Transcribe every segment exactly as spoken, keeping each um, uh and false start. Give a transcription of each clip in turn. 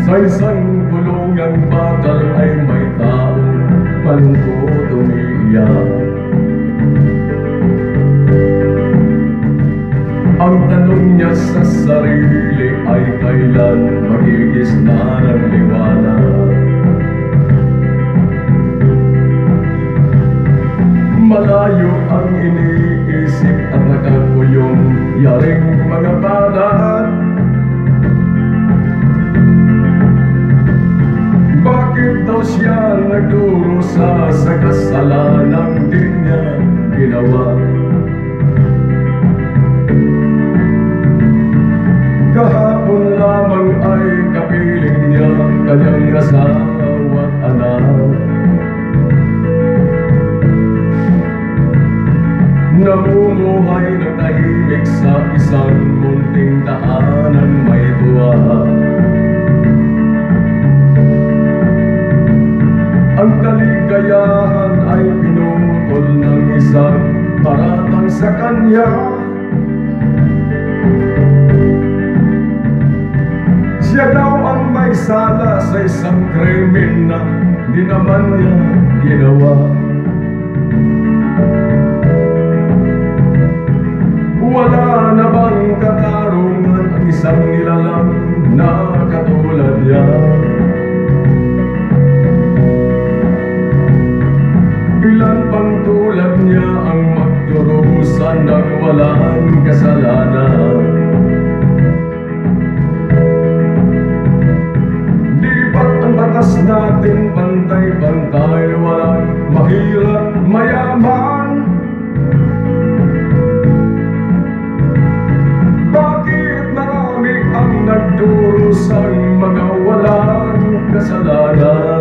Sa isang kulungang bakal ay may taong malungkot umiiyak. Ang tanong niya sa sarili ay kailan magigisna ng liwanag. Malayo ang iniisip at nakakuyong yaring mga balat. Bakit daw siya nagdurusa sa kasalanang di niya ginawa? Kahapon lamang ay kapiling niya kanyang asawa at anak. Namumuhay ng tahimik sa isang munting daanan may tuwa. Ang kaligayahan ay pinutol ng isang paratang sa kanya. Siya daw ang may sala sa isang krimen na di naman niya ginawa. Wala na bang katarungan ang isang nilalang na katulad niya? Ilan pang tulad niya ang magdurusa ng walang kasalanan? Di ba't ang batas natin pantay-pantay, walang mahirap mayaman? Nagdurusang mga walang kasalanan.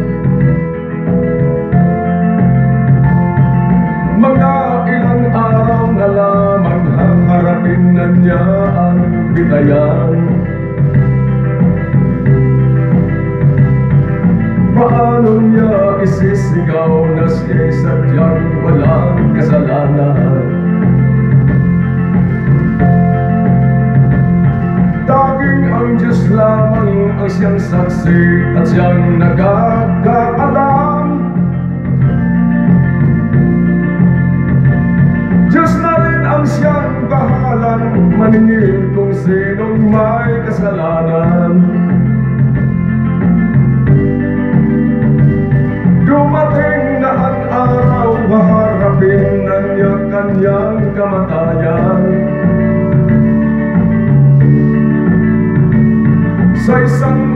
Mga ilang araw na lamang haharapin na niya ang bitayan. Paano niya isisigaw na siya'y sadyang walang kasalanan? Ang Diyos lamang ang siyang saksi at siyang nagkakaalam. Diyos na rin ang siyang bahalang maningil kung sinong may kasalanan. Dumating na ang araw, haharapin na niya kanyang kamatayan. Sa isang